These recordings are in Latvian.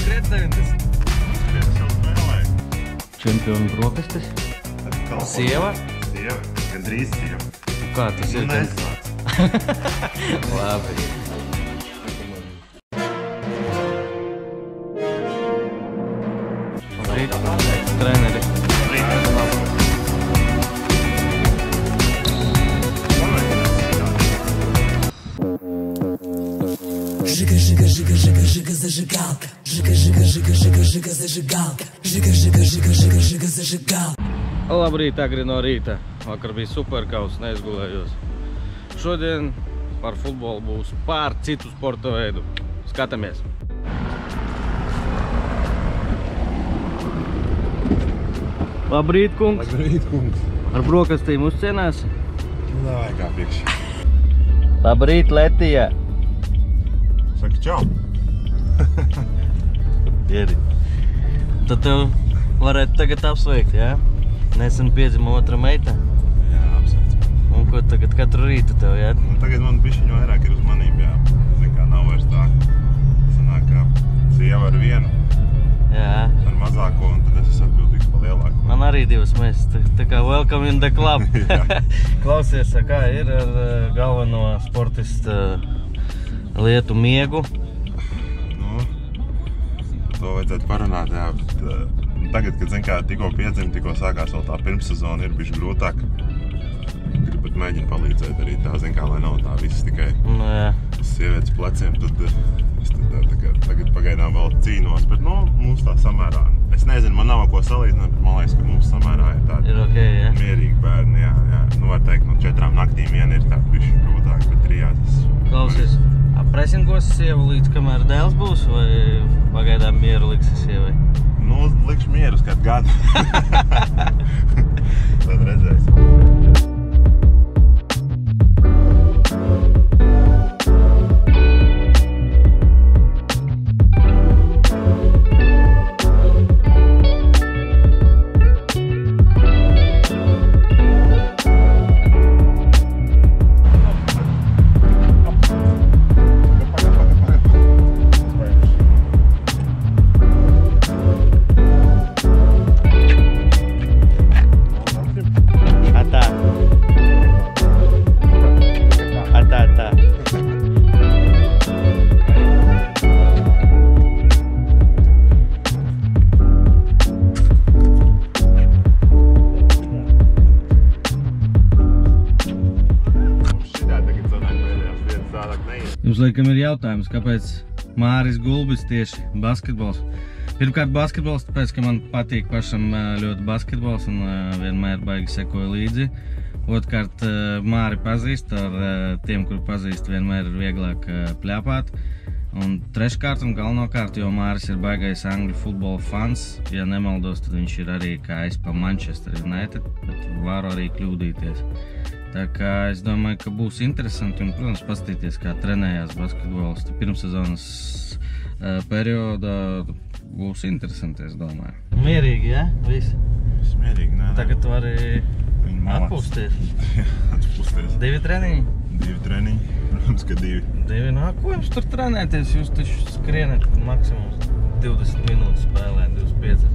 Noskriet 90. Skriet jau spēlēju. Čempionu brokastis. Sieva? Sieva, gandrīz sieva. Kā tas ir? Neslāc. Labi. Labrīt, treneri. Жига, жига, жига, жига, жига, зажигалка. Жига, жига, жига, жиga, жиga, zажигалка. Жига, жиga, жиga, жиga, жиga, zажигалка. Labrīt, agri no rīta. Vakar bija superkaus, neizgulējos. Šodien par futbolu būs pār citu sporta veidu. Skatāmies! Labrīt, kungs! Labrīt, kungs. Ar brokastīm uzcienās? Davai, kā priekš. Labrīt, Letija! Saka čau. Ieri. Tad tev varētu tagad apsveikt, jā? Nesen piedzima otra meita. Jā, apsveic. Un ko tagad katru rītu tev, jā? Nu, tagad man bišķiņ vairāk ir uzmanība, jā. Zin kā, nav vairs tā. Sanāk, kā sieva ar vienu, Jā. ar mazāko, un tad es esmu atbildīgs par lielāko. Man arī divas meistas, tā kā welcome in the club. Jā. Klausies, kā ir ar galveno sportistu lietu miegu? Nu, to vajadzētu parunāt, jā, bet tagad, kad, zin kā, tikko piedzim, tikko sākās vēl tā pirmssezona, ir bišķi grūtāk. Gribat mēģinu palīdzēt arī tā, zin kā, lai nav tā viss tikai Nu, jā. sievietes pleciem, tad es tagad pagaidām vēl cīnos, bet, nu, mums tā samērā, es nezinu, man nav ko salīdzināt, bet man liekas, ka mums samērā ir tādi Ir ok, jā? mierīgi bērni, jā. Nu, var teikt, no 4 naktīm vien ir tā bišķi grūtāk, bet 3 tas... Klausies, presingos sievu līdz kamēr dēls būs, vai pagaidām mieru liksi sievai? Nu, likšu mierus kādu gadu. Tad redzēsim. Jums laikam ir jautājums, kāpēc Māris Gulbis tieši basketbols? Pirmkārt basketbols, tāpēc, ka man patīk pašam ļoti basketbols un vienmēr baigi sekoju līdzi. Otrkārt, Māri pazīst, ar tiem, kuri pazīst, vienmēr ir vieglāk pļāpāt. Un treškārt un galvenokārt, jo Māris ir baigais angļu futbola fans, ja nemaldos, tad viņš ir arī kā es pa Manchester United, bet varu arī kļūdīties. Tā kā es domāju, ka būs interesanti un, protams, paskatīties, kā trenējās basketbols. Pirmssezonas periodā būs interesanti, es domāju. Mierīgi, ja? Viss? Viss mierīgi, nē. Tagad tu vari atpūsties. Jā, atpūsties. 2 treniņi? 2 treniņi, protams, ka 2. 2, nā, ko jums tur trenēties? Jūs taču skrienat maksimums 20 minūtes spēlē, 25.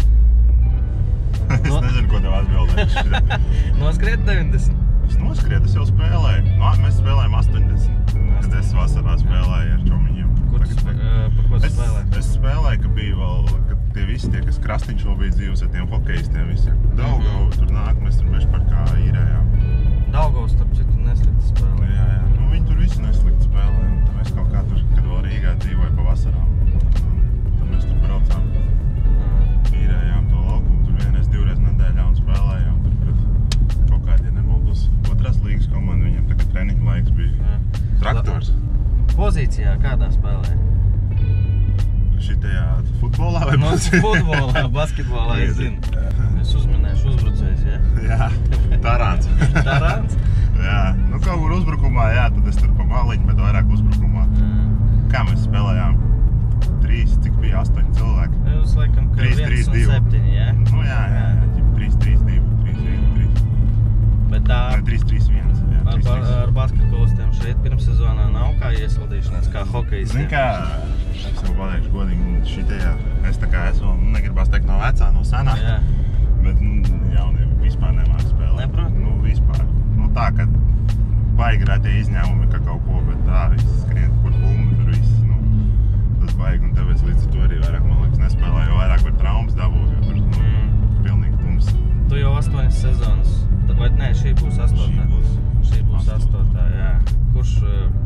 Es nezinu, ko tev atbildēt. Noskriet 90. Es noskrietu, es jau spēlēju. Mēs spēlējām 80, kad es vasarā spēlēju ar čomiņiem. Par ko tu spēlēji? Es spēlēju, ka bija vēl, kad tie visi tie, kas Krastiņš vēl bija dzīvs ar tiem hokejistiem visiem. Daugavu tur nāk, mēs tur Mežparkā īrējām. Daugavs, starp citu, neslikti spēlē. Jā. Nu, viņi tur visi neslikti spēlē. Un tad mēs kaut kā tur, kad vēl Rīgā dzīvoja pa vasarām, tad mēs tur braucām. Īrējām to laukumu, tur vienreiz 2 reizes nedēļā un spēlējām tur pret kaut kādi, ja nemaldos, 2. līgas komanda, viņiem tagad treniņu laiks bija. Traktors. Pozīcijā kādā spēlē? Šitajā futbolā vai basketbolā? Futbolā, basketbolā, es zinu. Es uzminēšu uzbrucējs, jā? Jā, Tarants. Tarants? Jā, nu kaut kur uzbrukumā, jā, tad es tur pa maliņu, bet vairāk uzbrukumā. Kā mēs spēlējām? 3, cik bija 8 cilvēki? Jūs laikam, ka 1 un 7, jā? Nu jā, 3, 3, 2, 3, 1, 3. Bet tā... Ne, 3, 3, 1. Ar basketbolistiem šeit pirmssezonā nav kā iesildīšanās, kā hokejistiem? Zin kā, es tev pateikšu godīgi, šitajā, es tā kā esmu, negribās teikt no vecā, no senā, bet jaunie vispār nemāk spēlēt. Neprot? Nu, vispār. Nu, tā, ka baigi retie izņēmumi, ka kaut ko, bet tā, viss skrien, kur bumbi, tur viss, nu, tas baigi, un tāpēc līdz to arī vairāk, man liekas, nespēlē, jo vairāk var traumas dabūt, jo tur, nu, pilnīgi tums. Tu jau 8 sezonas, vai ne, šī būs 8. Šī būs 8. jā. Kurš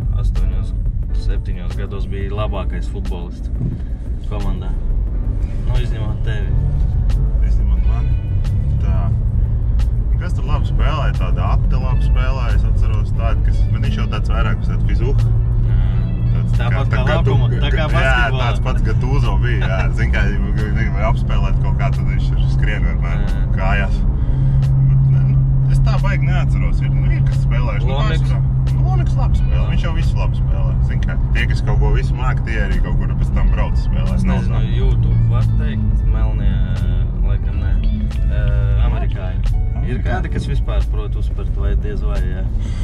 8-7 gados bija labākais futbolists komandā? Nu, izņemot tevi. Izņemot mani. Tā. Kas tur labi spēlēja? Tāda apte labi spēlēja. Es atceros tādu, kas... Bet viņš jau tāds vairāk uz tādu fizuhu. Tāpat kā laukuma, tā kā basketbolā. Jā, tāds pats Gatūzo bija. Jā. Zin kā, ja gribēja apspēlēt kaut kā, tad viņš ir skrien vienmēr kājās. Es tā baigi neatceros. Ir kas spēlējuši. Lomiks labi spēlē. Viņš jau visu labi spēlē. Zin kā, tie, kas kaut ko visu māk, tie arī kaut kur pēc tam brauc spēlē. Es nezinu, YouTube var teikt, melnie, laikam ne, amerikāņi. Ir kādi, kas vispār prot uzspērt vai diez vai, jā?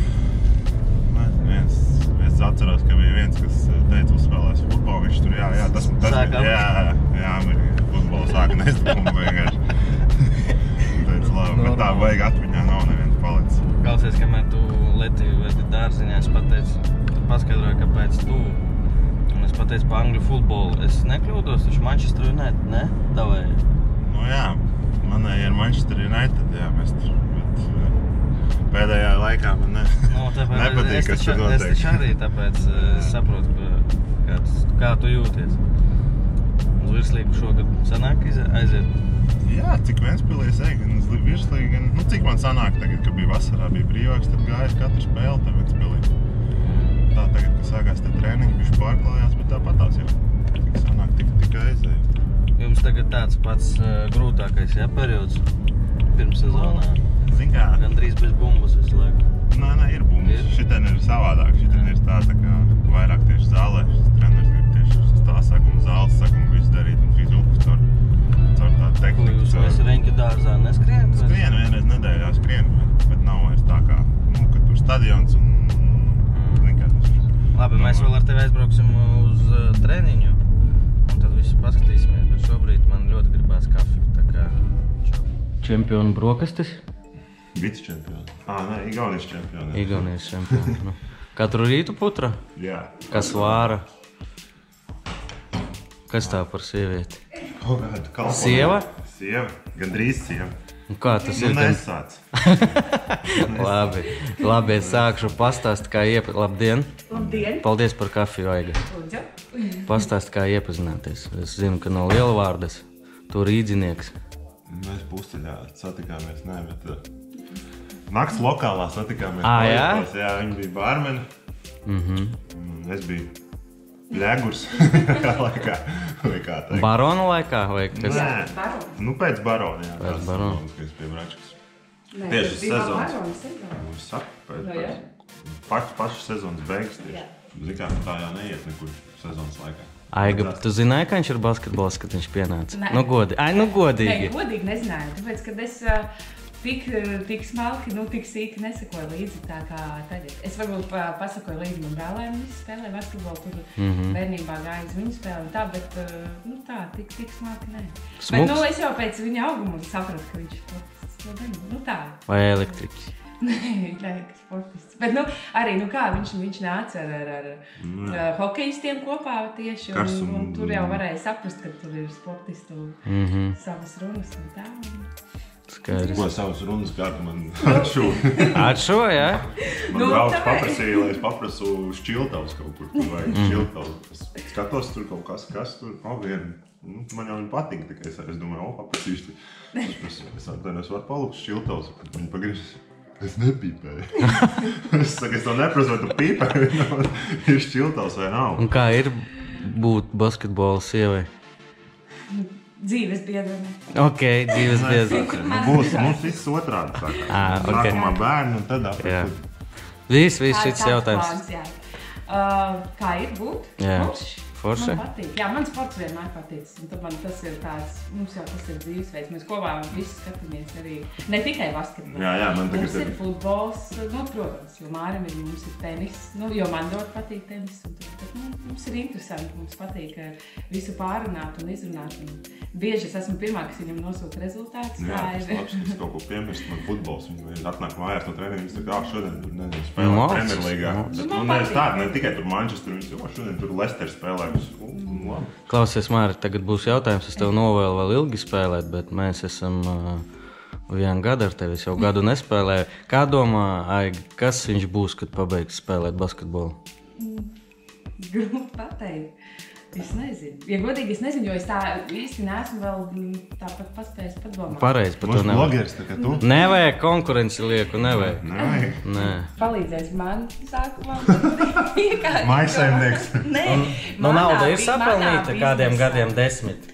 Es atceros, ka bija viens, kas teica uzspēlēs futbolu. Viņš tur, jā, tas jā, futbolu sāka nestikumu vienkārši. Teica labi, bet tā baigi atmiņā nav neviens palicis. Klausies, kamēr tu leti vedi dārziņā, es pateicu, paskaidroju, kāpēc tu. Un es pateicu pa angļu futbolu. Es nekļūdos, taču Manchester United, ne? Tavai. Nu jā, manēji ir Manchester United, jā, mēs tur, bet pēdējā laikā man nepatīk, kas tur notiek. Es taču arī tāpēc saprotu, kā tu jūties. Uz virslīgu šogad sanāk aiziet? Jā, cik Ventspilī es eju, gan uz virslīgu, gan, nu cik man sanāk tagad, kad bija vasarā, bija brīvāks, tad gājis katru spēli te Ventspilī. Tā tagad, kad sākās te treniņi, bišķi pārklājās, bet tāpatās jau. Tik sanāk, tik aizēju. Jums tagad tāds pats grūtākais, jā, periods pirms sezonā? Zin kā? Gandrīz bez bumbas visu laiku. Nē, ir bumbas. Šitien ir savādāk. Šitien ir tā kā vairāk tieši zālē. Treneris grib tieši tā sakumu, zāles sakumu visu darīt un fizuku caur tādu tehniku. Ko jūs vairs Reņķu dārzā neskrien? Skrien vienreiz nedēļā skrien, bet nav vairs tā kā, nu, ka tur stadions un zin kā tas. Labi, mēs vēl ar tevi aizbrauksim uz treniņu un tad visu paskatīsimies, bet šobrīd man ļoti gribās kafiju, tā kā čempionu brokastis. Vicečempioni. Nē, Igaunijas čempioni. Igaunijas čempioni. Nu. Katru rītu putra? Jā. Kas vāra? Kas tā par sievieti? Kaut kāda kalpona. Sieva? Sieva. Gandrīz sieva. Un kā tas ir? Nesāc. Labi, es sākšu pastāst, kā Labdien! Labdien! Paldies par kafiju, Aiga. Lūdzu. Pastāst, kā iepazināties. Es zinu, ka no Lielvārdas tu rīdzinieks. Mēs Pusteļā satikāmies, bet nakts lokālā satikāmies. Jā? Jā, viņi bija bārmeni. Es biju ļegurs laikā, vai kā teikt. Barona laikā, vai kas? Nē, nu pēc barona, jā. Pēc barona. Kas pie Bračkas. Nē, Tieši sezonas. sezonas. Es saku, No, jā. pašas sezonas beigas tieši. Zikā, tā jau neiet nekur sezonas laikā. Aiga, tu zināji, ka viņš ir basketbols, kad viņš pienāca? Nē. Nu godīgi. Nē, godīgi nezināju, tāpēc, kad es tik smalki, tik sīki nesakoju līdzi tā kā tagad. Es varbūt pasakoju līdzi man brālēm, visi spēlē basketbolu, tur bērnībā gāju uz viņu spēli un tā, bet tā, tik smalki nē. Smuks? Bet es jau pēc viņa auguma sapratu, ka viņš sportists, tā. Vai elektriķis? Nē, sportists. Bet arī, kā viņš nāca ar hokejistiem kopā tieši, un tur jau varēja saprast, ka tur ir sportistu savas runas un tā. Skaidrs. Ko savas runas kārtu man atšūja? Atšo, jā? Man brauc paprasīja, lai es paprasu šķiltavus kaut kur, tur vajag šķiltavus. Es skatos tur kaut kas tur, man jau viņi patīk, tikai es domāju, paprasīšu. Es varu palūkt šķiltavus, viņi pagriežas. Es nepīpēju. Es saku, es to neprasu, vai tu pīpēji, ir šķiltavs vai nav. Un kā ir būt basketbola sievai? Dzīves biedrene. Ok, dzīves biedrene. Mums viss otrādi saka. Sākumā bērni un tad Viss šis jautājums. Kā ir būt? Jā, Forši. Man patīk. Jā, man sports vienmēr patīk. Un tad man tas ir tāds, mums jau tas ir dzīvesveids. Mēs kopā visi skatāmies arī, ne tikai basketbolu. Jā, man tagad mums ir futbols, protams, jo Mārim mums ir tenis, jo man ļoti patīk tenis. Mums ir interesanti, mums patīk visu pārunāt un izrunāt. Bieži es esmu pirmā, kas viņam nosūta rezultātus. Jā, tas labs, es kaut ko piemirst, man futbols. Viņi atnāk mājās no treniņa, viņi saka, šodien tur nezinu, spēlē Premjerlīgā. Ne tikai tur Manchester, viņi saka, šodien tur Leicester spēlē. Klausies, Māri, tagad būs jautājums, es tev novēlu vēl ilgi spēlēt, bet mēs esam vienu gadu ar tevi, es jau gadu nespēlēju. Kā domā, Aigi, kas viņš būs, kad pabeigs spēlēt basketbolu? Grūti pateikt. Es nezinu. Ja godīgi, es nezinu, jo es tā īsti neesmu vēl tāpat paspējis padomāt. Pareizi, par to nevajag. Blogeris, tā kā tu? Nevajag konkurenci lieku, nevajag. Nē. Palīdzēs man sākumā. Maisaimnieks. Nē. Nauda ir sapelnīta kādiem gadiem 10.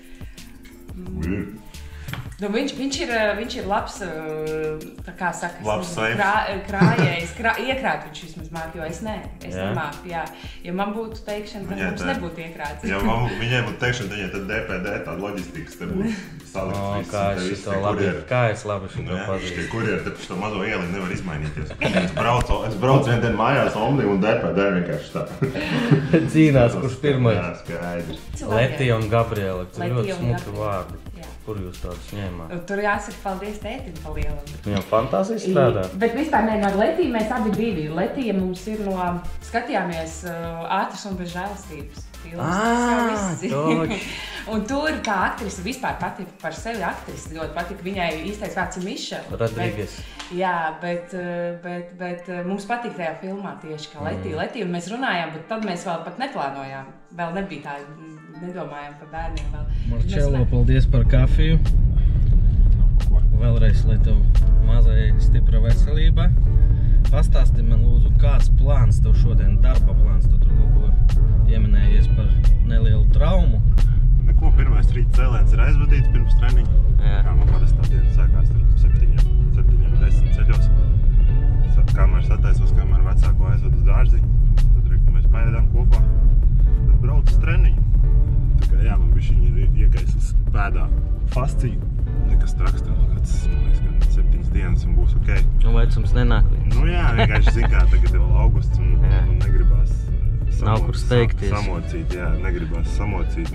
Viņš ir labs, tā kā saka, labs krājējs, iekrāt viņš vismaz māk, jo es nemāku, jā. Ja man būtu teikšana, tad mums nebūtu iekrāts. Ja viņai būtu teikšana, tad DPD tāda loģistikas te būtu salikts. Kā es labi šito pazīstu. Tie kurieri te šo mazo ieli nevar izmainīties. Es braucu vien dienu mājās Omni un DPD vienkārši tā. Cīnās, kurš pirmais. Jā, skaidrs. Letija un Gabriela, tas ļoti smuki vārdi. Kur jūs tādus ņēmāt? Tur jāsaka paldies tētim pa lielam. Viņam fantāzijas strādā? Bet vispār ne, ar Letiju mēs abi divi. Letija mums ir skatījāmies Ātras un bez žēlastības filmas. Un tur tā aktrise vispār patika par sevi aktrise. Ļoti patika. Viņai īstais vārds ir Mišela. Rodrīgas. Jā, bet mums patīk tajā filmā tieši kā Letija. Un mēs runājām, bet tad mēs vēl pat neplānojām. Vēl nebija tā, nedomājām par bērniem vēl. Marčelo, paldies par kafiju. Vēlreiz, lai tev mazai stipra veselība. Pastāsti man lūdzu, kāds plāns tev šodien, darba plāns, tu tur kaut ko ieminējies par nelielu traumu? Neko, pirmais rīt cēlēns ir aizvadīts pirms treniņa. Kā man parasti tā diena sākās tur 7-10 ceļos. Kamēr sataisos, kamēr vecāko aizved uz dārziņu. Tad mēs paēdām kopā. Tad brauc uz treniņu. Tā kā jā, man bišķiņi ir iekaisis pēdā fasciju. Nekas traks, tev kāds, man liekas, 7 dienas un būs ok. Nu, vecums nenāk līdz. Nu jā, vienkārši zin kā, tagad ir vēl augusts un negribās nav kur steigties. Samocīt, jā, negribās samocīt.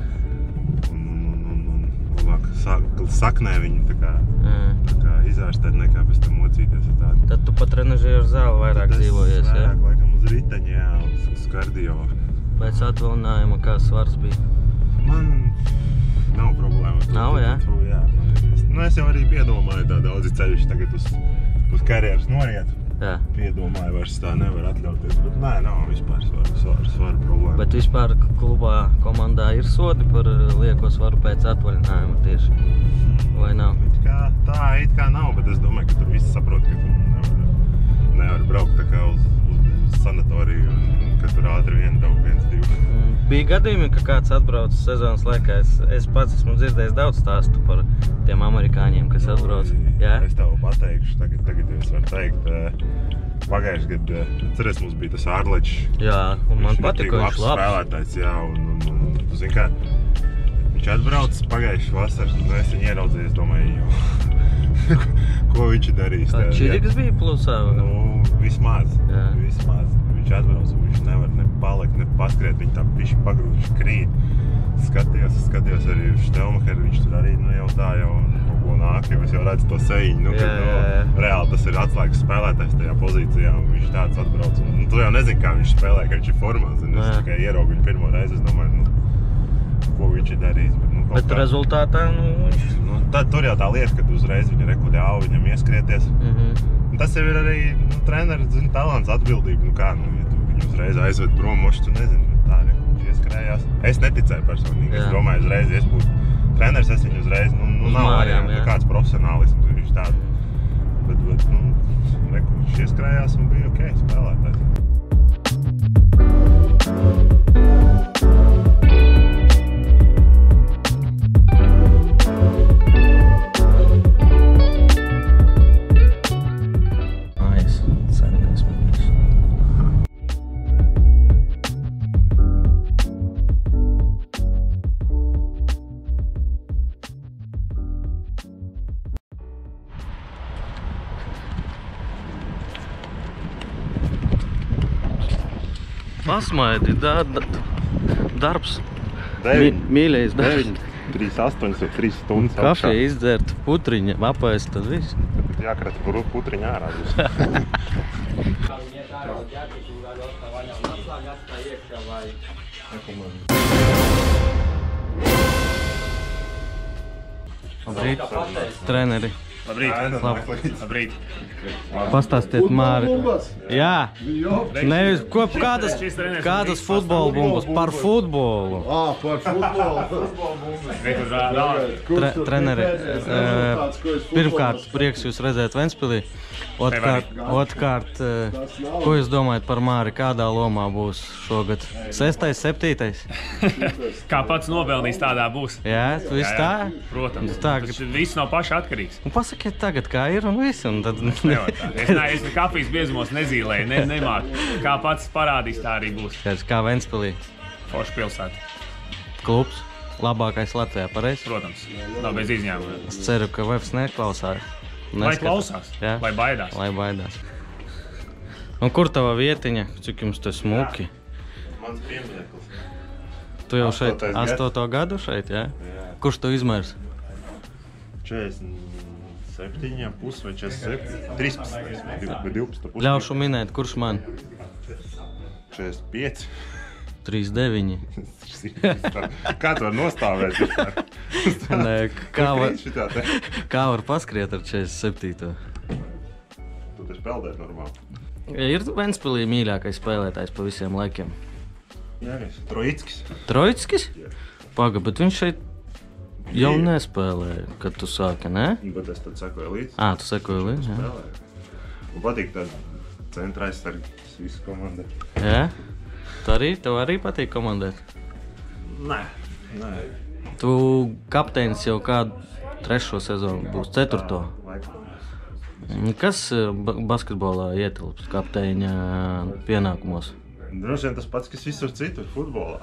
Un labāk saknē viņu tā kā izārstēt nekā pēc tam mocīties. Tad tu pat trenažieru zāli vairāk dzīvojies, jā? Vairāk laikam uz riteņa, jā, uz kardio. Pēc atvaļinājuma kā svars bija? Man nav problēma. Nav, jā? Jā. Es jau arī piedomāju tā daudzi ceļuši tagad uz karjeras noriet. Jā. Piedomāju, vairs tā nevar atļauties, bet nē, nav vispār svaru problēma. Bet vispār klubā, komandā ir sodi par lieko svaru pēc atvaļinājuma tieši, vai nav? It kā nav, bet es domāju, ka tur visi saprot, ka tu nevar braukt tā kā uz sanatoriju un ka tur ātri vien braukt 1-2. Bija gadījumi, ka kāds atbrauc sezonas laikā. Es pats esmu dzirdējis daudz stāstu par tiem amerikāņiem, kas atbrauc. Jā? Es tev pateikšu, tagad es varu teikt. Pagājuši gadu, ceries, mums bija tas Ārlečs. Jā, un man patika, viņš labs. Spēlētājs, jā, un tu zini kā, viņš atbrauc pagājuši vasaras, un es viņu ieraudzīju, es domāju, ko viņš ir darījis. Kā Čiriks bija plusā? Nu, vismaz. Viņš atbrauc, un viņš nevar ne palikt, ne paskriet, viņi tā bišķi pagrūši krīt. Skatījos arī uz Štelmacheru, viņš tur arī jau kaut ko nāk, jo es jau redzu to sejiņu, reāli tas ir atslēgas spēlētājs tajā pozīcijā, un viņš tāds atbrauc. Un tu jau nezini, kā viņš spēlē, ka viņš ir formā, un es tikai ieraugu viņu pirmo reizi, es domāju, ko viņš ir darījis. Bet rezultātā, viņš... Tur jau tā lieta, kad uzreiz viņa ļāva viņam ieskrieties. Un tas jau ir arī, treneris, zini, talants, atbildība, ja tu viņu uzreiz aizved prom, moši, tu nezini, tā arī, viņš ieskrējās. Es neticēju personīgi, es domāju, uzreiz, ja es būtu treneris, es viņu uzreiz, nav arī kāds profesionālisms, viņš tādu. Bet, viņš ieskrējās un bija ok, spēlētājs. Pasmaidi, darbs. 9, Mīļais darbs. 3,8 vai 3 stundas. Kafija izdzert, putriņa, apēst, tad viss. Jākrata putriņa ārā. Labrīt, treneri. Labrīt. Pastāstiet, Māri. Jā, nevis kādas futbola bumbas, par futbolu. Par futbolu. Treneri, pirmkārt, prieks jūs redzēt Ventspilī. Otrkārt, ko jūs domājat par Māri, kādā lomā būs šogad? 6., 7.? Kā pats nopelnīs, tādā būs. Jā, viss tā? Protams. Tas viss no paša atkarīgs. Un pasakiet tagad, kā ir un viss. Un tad... Es kafijas biezumos nezīlēju, nemāku. Kā pats parādīs, tā arī būs. Kā Ventspilī? Forša pilsēta. Klubs? Labākais Latvijā, pareizi? Protams. Nav bez izņēmuma. Es ceru, ka Vefs neklausās. Lai klausās, jā? Lai baidās. Lai baidās. Un kur tava vietiņa? Cik jums tas smuki? Mans piemineklis. Tu jau šeit 8. gadu šeit, jā? Jā. Kurš tu izmērs? 47,5 vai 47, 13 vai 12. Ļaušu minēt, kurš man? 45. 39. Kā tu var nostāvēt? Kā var paskriet ar 47. Tu taču peldēt normāli. Ir Ventspilī mīļākais spēlētājs pa visiem laikiem? Jā, Troickis. Troickis? Paga, bet viņš šeit jau nespēlēja, kad tu sāki, ne? Bet es tad sekoju līdzi. Tu sekoju līdzi, jā. Un patīk tāda centra aizsargas visu komandē. Jā? Tev arī patīk komandēt? Nē. Tu kapteinis jau kādu 3. sezonu būs, 4. Kas basketbolā ietilps kapteiņa pienākumos? Droši vien tas pats, kas visur citur futbolā.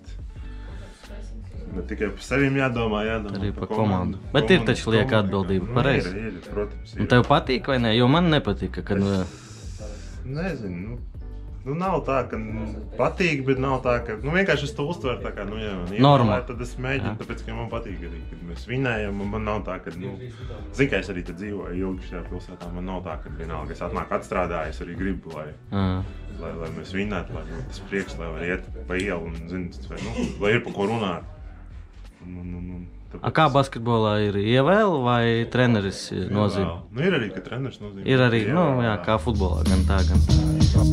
Ne tikai par sevim jādomā, arī par komandu. Bet ir taču lieka atbildība, pareizi? Ir, protams. Un tev patīk vai ne? Jo man nepatika, kad... Nezinu, nav tā, ka patīk, bet nav tā, ka... vienkārši es to uztveru tā kā, Normā. Tad es mēģinu, tāpēc, ka man patīk arī, kad mēs vinējam, un man nav tā, ka, zin, ka es arī tad dzīvoju ilgi šajā pilsētā, man nav tā, ka vienalga es atnāku atstrādāju, es arī gribu, lai mēs vinētu, lai tas prieks, lai var iet pa ielu un, zin, lai ir pa ko runāt. Kā basketbolā ir ievēle vai treneris nozīme? Ir arī, ka treneris nozīme. Ir arī, kā futbolā, gan tā, gan tā.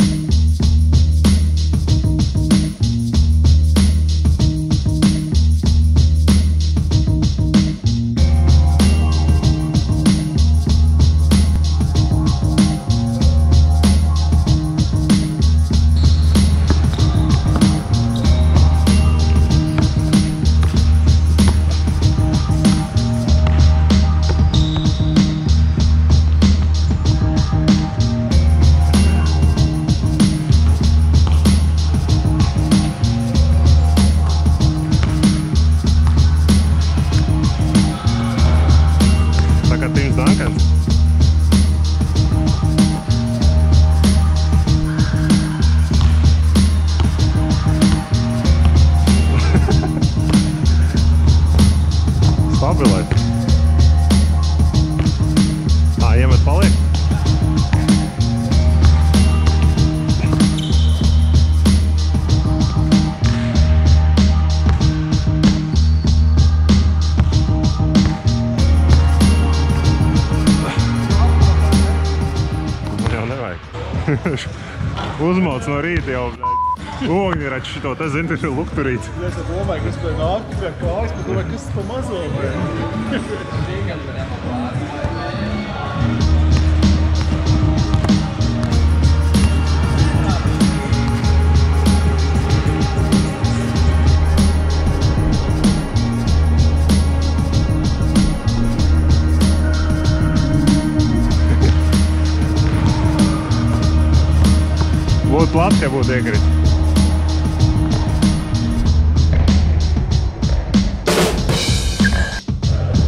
Iemet paliek? Jau nevajag. Uzmauc no rīta jau ogņiraču šito, tas zini, tas ir lukturīts. Es domāju, kas pēc nāk pie kājas, bet domāju, kas pa mazo? Būtu labs, ja būtu iekrits.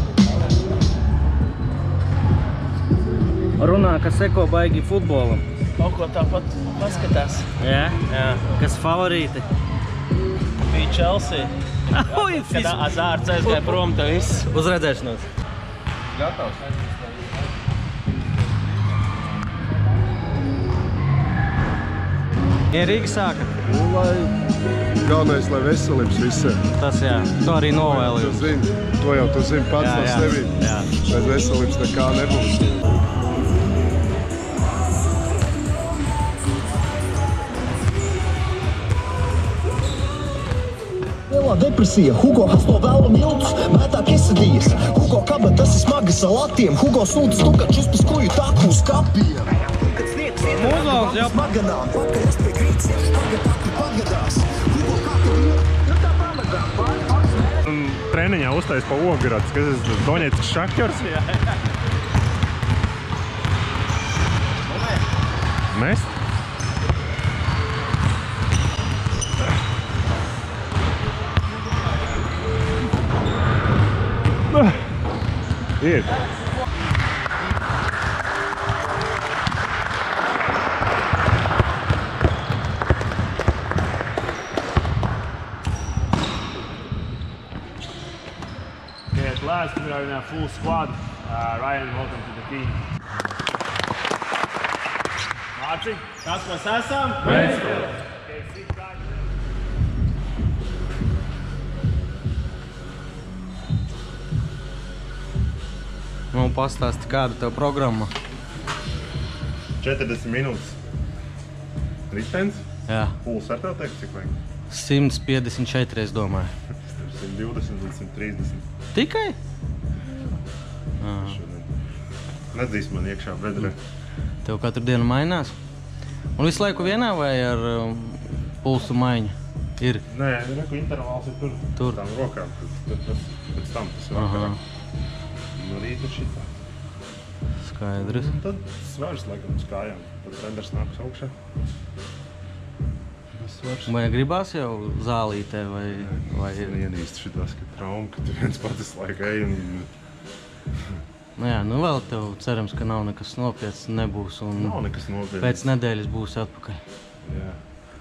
Runā, ka seko baigi futbolam. Kaut ko tāpat paskatās. Jā? Jā. Kas favorīti? Bija Chelsea. Kad Azārts aizgāja prom, tev viss. Uz redzēšanos. Gatavs. Mierīgi sāka. Galvenais, lai veselības visiem. Tas jā, to arī novēlīju. To jau tu zini pats no sevi. Bez veselības nekā nebūs. Lielā depresija, Hugo hasto vēlu miltus, mētā kesadijas. Hugo kabatas ir smagas ar latiem, Hugo sūtas tukačus pēc kuju taku uz kapiem. Mūzons jau Smaganām, pakaļas pie grīts, pagatāki pagadās. Hugo kāka Treniņā uztais pa Ogarads, kas ir Doņetskas Šakjors. Mest? Ir. At last, we are in a full squad. Ryan, welcome to the team. Mārci, kas mēs esam? Ventspils! Okay, sit back. Nu, pastāsti, kāda tev programma? 40 minūtes. Ritens? Jā. Puls ar tev teikt, cik vajag? 154, es domāju. 120 līdz 130. Tikai? Nedzīs man iekšā bedrē. Tev katru dienu mainās? Un visu laiku vienā vai ar pulsu maiņu? Ir? Nē, reku intervāls ir tur. Tur. Tām rokām. Pēc tam tas ir vakarā. No rīta šitā. Skaidrs. Un tad svars laikam uz kājām. Tad renders nāks augšā. Vai gribās jau zālītē vai ir? Ienīst šitās, ka trauma, ka tu viens pats laika ej un... Nu jā, nu vēl tev cerams, ka nav nekas nopietns, nebūs un Nav nekas nopietns. pēc nedēļas būs atpakaļ. Jā.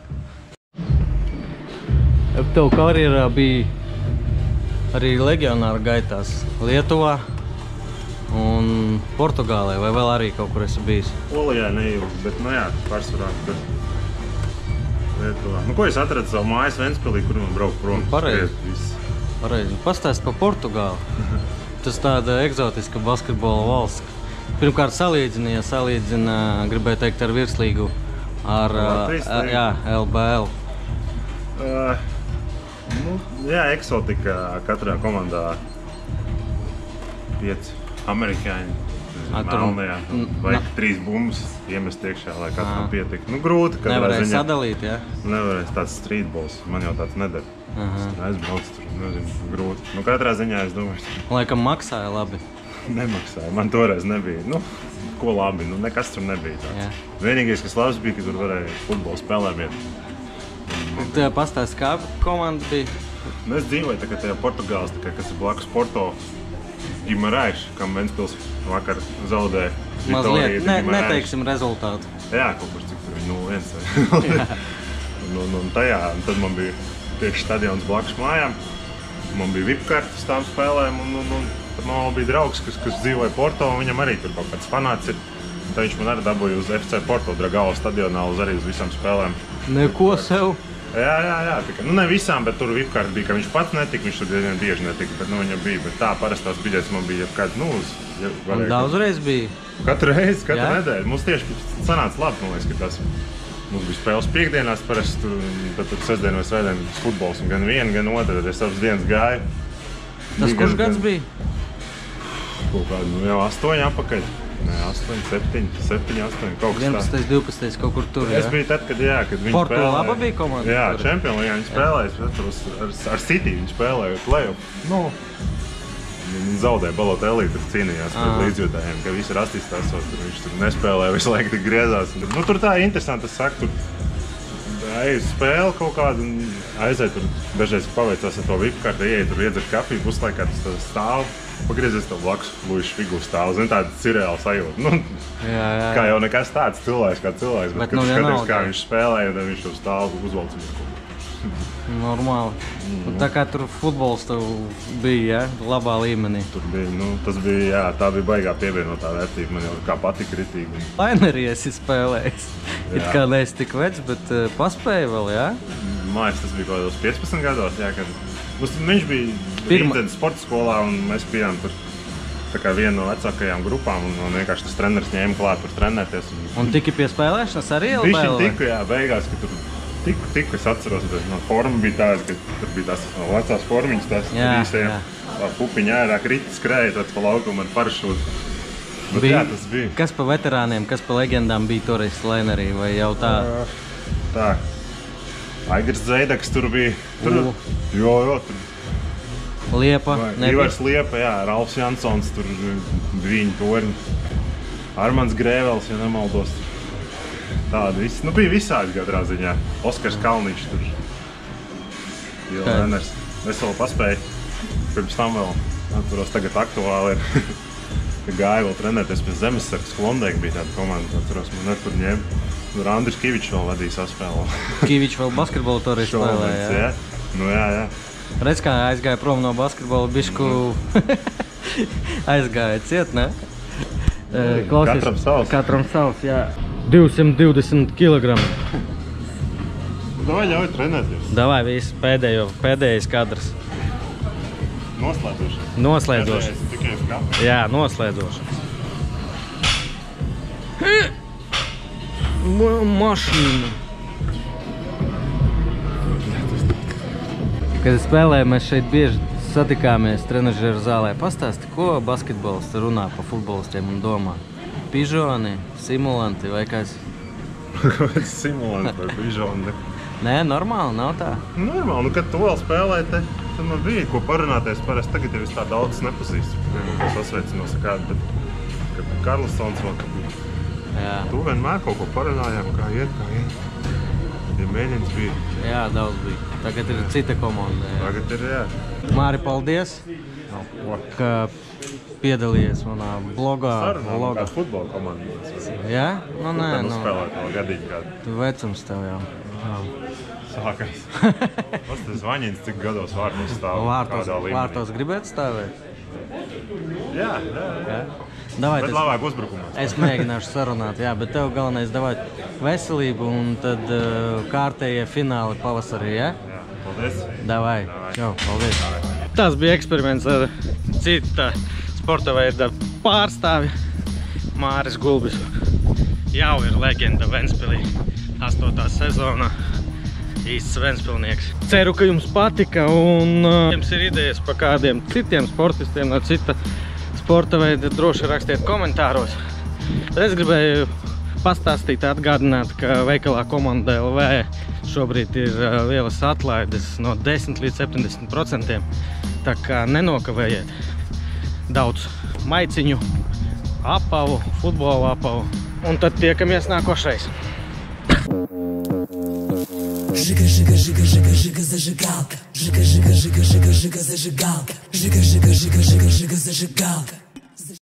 Tev karjerā bija arī legionāra gaitās Lietuvā un Portugālē, vai vēl arī kaut kur esi bijis? Polijā neilgi, bet nu jā, pārsvarā tur Lietuvā. Nu ko es atradu savu mājas Ventspilī, kur man braukt prom? Pareizi. Pareizi. Pastāst par Portugāli. Tas tāda egzotiska basketbola valsts. Pirmkārt salīdzina, gribēju teikt, ar virslīgu, ar LBL. Nu, jā, eksotika katrā komandā 5 amerikāņi. Melnajā. Vajag 3 bumbas iemest iekšā, lai katram pietik. Nu, grūti, kad nevarēja sadalīt, jā? Nevarēja tāds streetballs. Man jau tāds nedara. Aizbrauc tur, nezinu, grūti. Nu, katrā ziņā es domāju. Laikam maksāja labi. Nemaksāja. Man toreiz nebija. Nu, ko labi. Nu, nekas tur nebija tāds. Vienīgais, kas labs bija, ka tur varēja futbolu spēlēm iet. Tu pastāsti, kā komanda bija? Nu, es dzīvoju tajā Portugāles, kas ir blakus Porto. Gimaraiš, kam Ventspils vakar zaudēja. Mazliet, neteiksim rezultātu. Jā, kaut kur cik tur bija 0-1. Un tad man bija tieši stadions blakus mājām. Man bija VIP-karta uz tām spēlēm, un tad man bija draugs, kas dzīvoja Porto, un viņam arī tur kaut kāds fanāts ir. Tad viņš man arī dabūja uz FC Porto Dragao stadionā arī uz visām spēlēm. Neko sev? Jā, tikai. Nu, ne visām, bet tur VIP-karta bija, ka viņš pats netika, viņš tur diezgan bieži netika, bet viņam bija. Bet tā, parastās biļetes man bija kāds, Un daudzreiz bija? Katru reizi, katru nedēļu. Mums tieši sanāca labi, man liekas, ka tas. Mums bija spēles piekdienās, parasti tur, tad sestdien vai svētdien futbols, un gan viena, gan otra, tad es abas dienas gāju. Tas kurš gads bija? Kaut kādu, jau 8 apakaļ. Nē, 8, 7, 8, kaut kas 11, 12, kaut kur tur, jā? Es biju tad, kad viņi spēlēja. Porto laba bija komanda? Jā, Champions League viņi spēlēja, es atceros, ar City viņi spēlēja play-off. Nu, viņi zaudēja Balotelli, tur cīnījās pret līdzjūtājiem, ka visi rasisti esot, viņš tur nespēlēja, visu laiku tik griezās. Nu, tur tā interesanti, es saku, tur Ej, spēle kaut kādu un aiziet tur. Dažreiz paveicās ar to vipu kartu, ieiet tur iedzert kafiju, puslaikā tas stāv. Pagriezies tev blakus Luīša figūra stāv. Zini, tāda cirreāla sajūta. Nu, kā jau nekas tāds cilvēks, kā cilvēks. Bet kad skaties, kā viņš spēlēja, tad viņš tur stāv uzvalcīs. Normāli. Tā kā tur futbols tev bija, ja? Labā līmenī. Tur bija, nu, tas bija, jā, tā bija baigā pievienotā vērtība. Man jau kā patika ritīgi. Lainerī esi spēlējis. It kā neesi tik vecs, bet paspēja vēl, jā? Mājas, tas bija kaut kādos 15 gados, jā, kad viņš bija Rītdienas sporta skolā un mēs bijām tur tā kā viena no vecākajām grupām un vienkārši tas treneris ņēma klāt tur trenēties. Un tiki pie spēlēšanas arī LBL? Viņš tiku, jā, beigās, ka tur tiku, es atceros, bet no forma bija tāda, ka tur bija tās no vecās formiņas, tās īstajiem, pupiņa ērā kriti skrēja tāds pa laukumu ar parašūtu. Bet jā, tas bija. Kas pa veterāniem, kas pa leģendām bija toreiz Lainerī, vai jau tā? Tā. Aigars Zeidaks tur bija. Tur, jo, tur. Liepa, nebija? Ivars Liepa, jā, Ralfs Jansons, tur Dviņu Torņi. Armands Grēvels, ja nemaldos. Tāda viss. Nu, bija visādi katrā ziņā. Oskars Kalniņš tur. Jo, Lenners. Es vēl paspēju. Pirms tam vēl, atceros, tagad aktuāli ir. Gāja vēl trenēties pie Zemesargas. Klondēka bija tāda komanda, atceros, man tur ņēma. Tur Andris Kivičs vēl vadīja saspēlu. Kivičs vēl basketbolu toreiz spēlēja, jā? Nu, jā. Redz, kā aizgāja prom no basketbola, bišku aizgāja ciet, ne? Katram savs. Katram savs, jā. 220 kg. Davai ļauj trenēties. Davai, viss pēdējais kadrs. Noslēdzošais. Noslēdzošais. Tikai uz kapu. Jā, noslēdzošais. Mašīna. Kad spēlējām, mēs šeit bieži satikāmies trenažeru zālē. Pastāsti, ko basketbolisti runā pa futbolistiem un domā? Pižoni, simulanti vai kas? Simulanti vai pižoni? Nē, normāli, nav tā? Normāli, nu kad tu vēl spēlēji, tad man bija ko parunāties. Parasti tagad jau es tā daudz nepazīstu. Es sasveicinos ar kādu, bet kad Karlsons vēl kad tu vienmēr kaut ko parunājām, kā iet. Ja mēģins bija. Jā, daudz bija. Tagad ir cita komanda. Jā. Tagad ir, jā. Māri, paldies, ka piedalījies manā blogā. Sarunām kādu futbola komandu. Jā? Nu, nē. Tad uzspēlēt vēl gadīgi kādu. Tu vecums tev jau. Sākās. Tas Vaņins cik gados vārtos stāv. Vārtos gribētu stāvēt? Jā. Davai, bet labāk uzbrukumā. Es mēģināšu sarunāt, jā, bet tev galvenais davāt veselību un tad kārtējie fināli pavasarī, jā? Jā, paldies. Davai. Čau, paldies. Tas bija eksperiments ar cita sporta veida pārstāvi. Māris Gulbis jau ir leģenda Ventspilī 8. sezonā. Īsts Ventspilnieks. Ceru, ka jums patika un jums ir idejas par kādiem citiem sportistiem no cita sporta veida, droši rakstiet komentāros. Es gribēju pastāstīt, atgādināt, ka veikalā Komanda LV šobrīd ir lielas atlaides no 10 līdz 70%. Tā kā nenokavējiet daudz maiciņu, apavu, futbola apavu. Un tad tiekamies nākošreiz. Жига, жига, жига, жига, жига, зажигалка. Жига, жига, жига, жига, жига, зажигалка. Жига, жига, жига, жига, жига, зажигалка.